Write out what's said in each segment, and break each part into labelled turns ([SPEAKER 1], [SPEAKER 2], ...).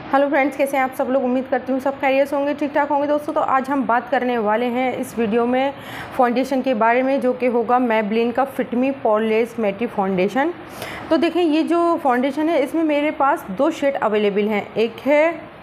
[SPEAKER 1] Hello friends, कैसे हैं आप सब लोग। उम्मीद करती हूँ सब खैरियत होंगे, ठीक ठाक होंगे। दोस्तों तो आज हम बात करने वाले हैं इस वीडियो में फाउंडेशन के बारे में, जो कि होगा मैबलिन का fit me poreless matte foundation. तो देखें, ये जो फाउंडेशन है इसमें मेरे पास दो शेड अवेलेबल हैं। एक है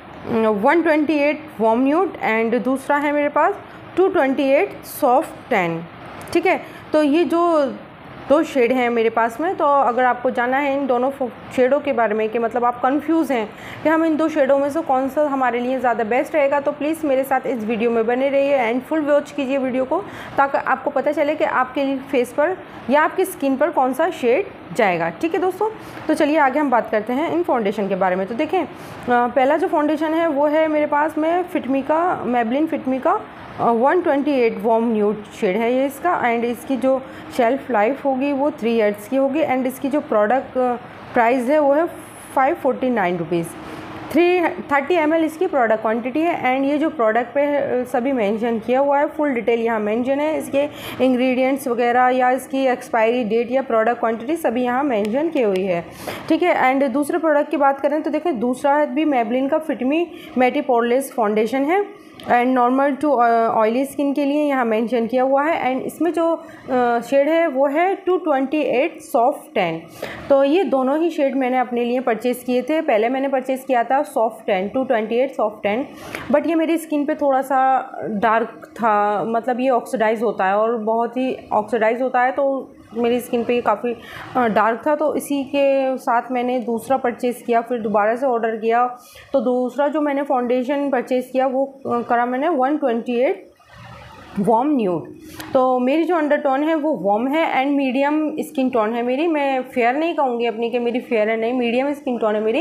[SPEAKER 1] 128 वार्म न्यूड एंड दूसरा है मेरे पास 228 सॉफ्ट टैन। ठीक है, तो ये जो दो शेड हैं मेरे पास में। तो अगर आपको जाना है इन दोनों शेडों के बारे में कि मतलब आप कंफ्यूज हैं कि हम इन दो शेडों में से कौन सा हमारे लिए ज़्यादा बेस्ट रहेगा, तो प्लीज़ मेरे साथ इस वीडियो में बने रहिए एंड फुल वॉच कीजिए वीडियो को, ताकि आपको पता चले कि आपके फेस पर या आपकी स्किन पर कौन सा शेड जाएगा। ठीक है दोस्तों, तो चलिए आगे हम बात करते हैं इन फाउंडेशन के बारे में। तो देखें, पहला जो फाउंडेशन है वो है मेरे पास में फिटमी का, मैबलिन फिटमी का 128 वार्म न्यूड शेड है ये इसका। एंड इसकी जो शेल्फ लाइफ होगी वो 3 ईयर्स की होगी। एंड इसकी जो प्रोडक्ट प्राइस है वो है 549 रुपीज़। 30 ml इसकी प्रोडक्ट क्वांटिटी है। एंड ये जो प्रोडक्ट पे सभी मेंशन किया हुआ है, फुल डिटेल यहाँ मेंशन है। इसके इंग्रेडिएंट्स वगैरह या इसकी एक्सपायरी डेट या प्रोडक्ट क्वांटिटी सभी यहाँ मेंशन की हुई है। ठीक है, एंड दूसरे प्रोडक्ट की बात करें तो देखें, दूसरा भी मैबलिन का fit me matte poreless foundation है and normal to oily skin के लिए यहाँ मेंशन किया हुआ है। एंड इसमें जो शेड है वो है 228 सॉफ्ट टैन। तो ये दोनों ही शेड मैंने अपने लिए परचेज़ किए थे। पहले मैंने परचेज़ किया था soft tan 228 soft tan, but ये मेरी स्किन पे थोड़ा सा डार्क था। मतलब ये ऑक्सीडाइज होता है और बहुत ही ऑक्सीडाइज होता है, तो मेरी स्किन पे काफ़ी डार्क था। तो इसी के साथ मैंने दूसरा परचेज़ किया, फिर दोबारा से ऑर्डर किया। तो दूसरा जो मैंने फाउंडेशन परचेज़ किया वो करा मैंने 128 वार्म न्यूड। तो मेरी जो अंडरटोन है वो वार्म है एंड मीडियम स्किन टोन है मेरी। मैं फेयर नहीं कहूँगी अपनी कि मेरी फेयर है, नहीं, मीडियम स्किन टोन है मेरी।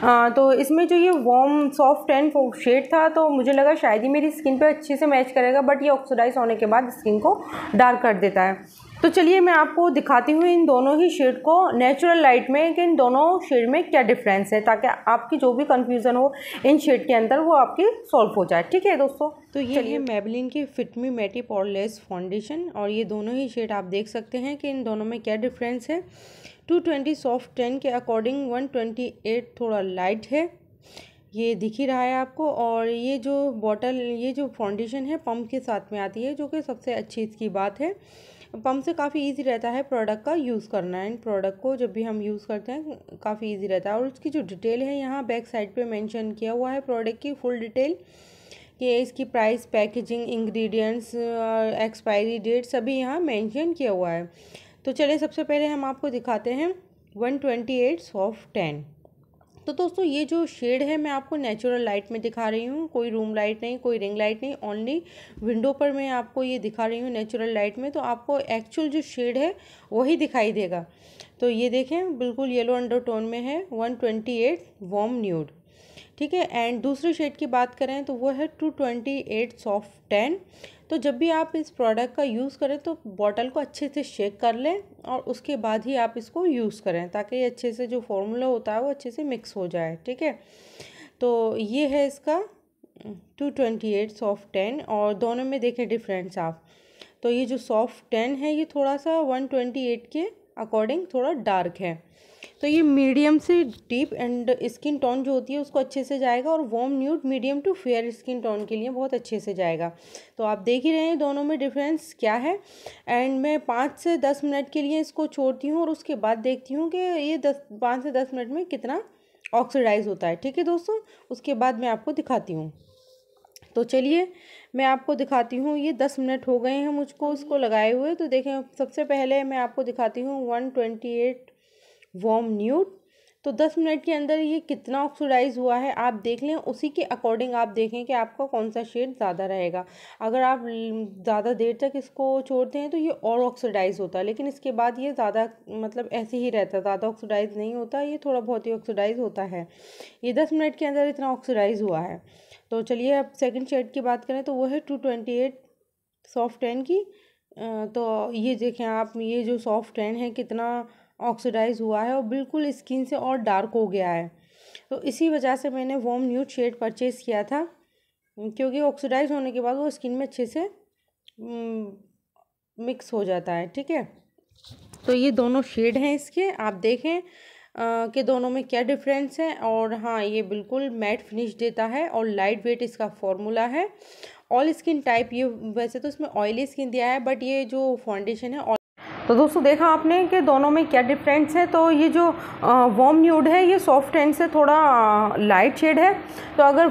[SPEAKER 1] तो इसमें जो ये वार्म सॉफ्ट एंड शेड था तो मुझे लगा शायद ही मेरी स्किन पे अच्छे से मैच करेगा, बट ये ऑक्सीडाइज होने के बाद स्किन को डार्क कर देता है। तो चलिए मैं आपको दिखाती हूँ इन दोनों ही शेड को नेचुरल लाइट में कि इन दोनों शेड में क्या डिफरेंस है, ताकि आपकी जो भी कंफ्यूजन हो इन शेड के अंदर वो आपकी सॉल्व हो जाए। ठीक है दोस्तों, तो ये है मैबलिन की fit me matte poreless foundation और ये दोनों ही शेड आप देख सकते हैं कि इन दोनों में क्या डिफरेंस है। 220 सॉफ्ट टैन के अकॉर्डिंग 128 थोड़ा लाइट है, ये दिख ही रहा है आपको। और ये जो बॉटल, ये जो फाउंडेशन है पंप के साथ में आती है, जो कि सबसे अच्छी इसकी बात है। पंप से काफ़ी इजी रहता है प्रोडक्ट का यूज़ करना। एंड प्रोडक्ट को जब भी हम यूज़ करते हैं काफ़ी इजी रहता है। और उसकी जो डिटेल है यहाँ बैक साइड पे मेंशन किया हुआ है प्रोडक्ट की फुल डिटेल, कि इसकी price, packaging, ingredients, expiry date सभी यहाँ मेंशन किया हुआ है। तो चलिए सबसे पहले हम आपको दिखाते हैं 128 सॉफ्ट टैन। तो दोस्तों ये जो शेड है मैं आपको नेचुरल लाइट में दिखा रही हूँ, कोई रूम लाइट नहीं, कोई रिंग लाइट नहीं, ओनली विंडो पर मैं आपको ये दिखा रही हूँ नेचुरल लाइट में। तो आपको एक्चुअल जो शेड है वही दिखाई देगा। तो ये देखें, बिल्कुल येलो अंडरटोन में है 128 वार्म न्यूड। ठीक है, एंड दूसरे शेड की बात करें तो वो है 228 सॉफ्ट टैन। तो जब भी आप इस प्रोडक्ट का यूज़ करें तो बॉटल को अच्छे से शेक कर लें और उसके बाद ही आप इसको यूज़ करें, ताकि ये अच्छे से जो फॉर्मूला होता है वो अच्छे से मिक्स हो जाए। ठीक है, तो ये है इसका 228 सॉफ्ट टैन और दोनों में देखें डिफरेंस आप। तो ये जो सॉफ्ट टैन है ये थोड़ा सा 128 के अकॉर्डिंग थोड़ा डार्क है। तो ये मीडियम से डीप एंड स्किन टोन जो होती है उसको अच्छे से जाएगा, और warm nude medium to fair skin tone के लिए बहुत अच्छे से जाएगा। तो आप देख ही रहे हैं दोनों में डिफरेंस क्या है। एंड मैं 5 से 10 मिनट के लिए इसको छोड़ती हूँ और उसके बाद देखती हूँ कि ये 5 से 10 मिनट में कितना ऑक्सीडाइज होता है। ठीक है दोस्तों, उसके बाद मैं आपको दिखाती हूँ। तो चलिए मैं आपको दिखाती हूँ। ये 10 मिनट हो गए हैं मुझको उसको लगाए हुए। तो देखें, सबसे पहले मैं आपको दिखाती हूँ 128 वार्म न्यूड। तो 10 मिनट के अंदर ये कितना ऑक्सीडाइज हुआ है आप देख लें, उसी के अकॉर्डिंग आप देखें कि आपका कौन सा शेड ज़्यादा रहेगा। अगर आप ज़्यादा देर तक इसको छोड़ते हैं तो ये और ऑक्सीडाइज होता है, लेकिन इसके बाद ये ज़्यादा मतलब ऐसे ही रहता है, ज़्यादा ऑक्सीडाइज नहीं होता, ये थोड़ा बहुत ही ऑक्सीडाइज होता है। ये 10 मिनट के अंदर इतना ऑक्सीडाइज हुआ है। तो चलिए अब सेकंड शेड की बात करें तो वो है 228 सॉफ्ट टैन की। तो ये देखें आप, ये जो सॉफ्ट टैन है कितना ऑक्सीडाइज हुआ है और बिल्कुल स्किन से और डार्क हो गया है। तो इसी वजह से मैंने वार्म न्यूड शेड परचेज़ किया था, क्योंकि ऑक्सीडाइज होने के बाद वो स्किन में अच्छे से मिक्स हो जाता है। ठीक है, तो ये दोनों शेड हैं इसके, आप देखें कि दोनों में क्या डिफरेंस है। और हाँ, ये बिल्कुल मैट फिनिश देता है और लाइट वेट इसका फॉर्मूला है। ऑल स्किन टाइप, ये वैसे तो इसमें ऑयली स्किन दिया है, बट ये जो फाउंडेशन है तो दोस्तों देखा आपने कि दोनों में क्या डिफरेंस है। तो ये जो वार्म न्यूड है ये सॉफ्ट टैन से थोड़ा लाइट शेड है। तो अगर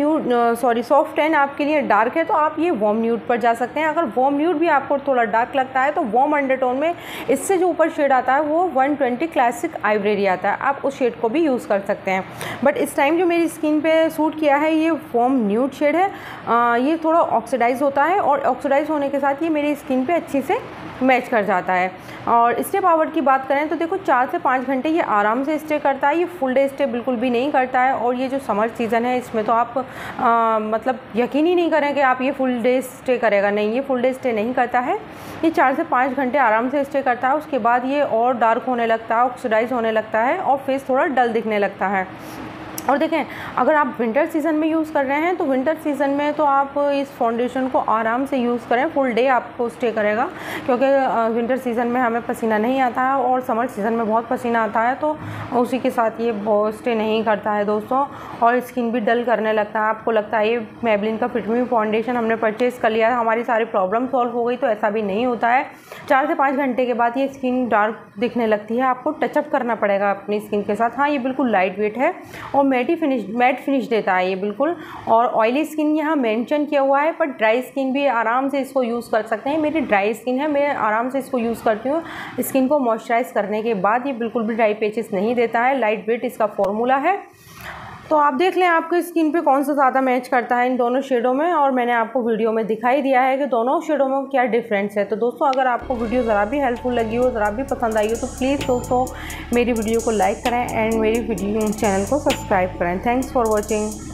[SPEAKER 1] सॉफ्ट टैन आपके लिए डार्क है तो आप ये वार्म न्यूड पर जा सकते हैं। अगर वार्म न्यूड भी आपको थोड़ा डार्क लगता है तो वार्म अंडरटोन में इससे जो ऊपर शेड आता है वो 120 क्लासिक आइवरी आता है, आप उस शेड को भी यूज़ कर सकते हैं। बट इस टाइम जो मेरी स्किन पे सूट किया है ये वार्म न्यूड शेड है। ये थोड़ा ऑक्सीडाइज होता है और ऑक्सीडाइज होने के साथ ये मेरी स्किन पे अच्छी से मैच कर जाता है। और स्टे पावर की बात करें तो देखो 4 से 5 घंटे ये आराम से स्टे करता है। ये फुल डे स्टे बिल्कुल भी नहीं करता है। और ये जो समर सीज़न है इसमें तो आप मतलब यकीन ही नहीं करें कि आप ये फुल डे स्टे करेगा, नहीं, ये फुल डे स्टे नहीं करता है। ये 4 से 5 घंटे आराम से स्टे करता है। उसके बाद ये और डार्क होने लगता है, ऑक्सीडाइज होने लगता है और फेस थोड़ा डल दिखने लगता है। और देखें, अगर आप विंटर सीज़न में यूज़ कर रहे हैं तो विंटर सीज़न में तो आप इस फाउंडेशन को आराम से यूज़ करें, फुल डे आपको स्टे करेगा। क्योंकि विंटर सीज़न में हमें पसीना नहीं आता है और समर सीज़न में बहुत पसीना आता है, तो उसी के साथ ये बहुत स्टे नहीं करता है दोस्तों। और स्किन भी डल करने लगता है, आपको लगता है ये मैबलिन का फिट मी फाउंडेशन हमने परचेज़ कर लिया है, हमारी सारी प्रॉब्लम सॉल्व हो गई, तो ऐसा भी नहीं होता है। 4 से 5 घंटे के बाद ये स्किन डार्क दिखने लगती है, आपको टचअप करना पड़ेगा अपनी स्किन के साथ। हाँ, ये बिल्कुल लाइट वेट है और मैट फिनिश देता है ये बिल्कुल। और ऑयली स्किन यहाँ मेंशन किया हुआ है, पर ड्राई स्किन भी आराम से इसको यूज़ कर सकते हैं। मेरी ड्राई स्किन है, मैं आराम से इसको यूज़ करती हूँ। स्किन को मॉइस्चराइज करने के बाद ये बिल्कुल भी ड्राई पैचेस नहीं देता है, लाइट वेट इसका फॉर्मूला है। तो आप देख लें आपकी स्किन पे कौन सा ज़्यादा मैच करता है इन दोनों शेडों में। और मैंने आपको वीडियो में दिखाई दिया है कि दोनों शेडों में क्या डिफरेंस है। तो दोस्तों अगर आपको वीडियो ज़रा भी हेल्पफुल लगी हो, ज़रा भी पसंद आई हो, तो प्लीज़ दोस्तों मेरी वीडियो को लाइक करें एंड मेरी वीडियो चैनल को सब्सक्राइब करें। Thanks for watching.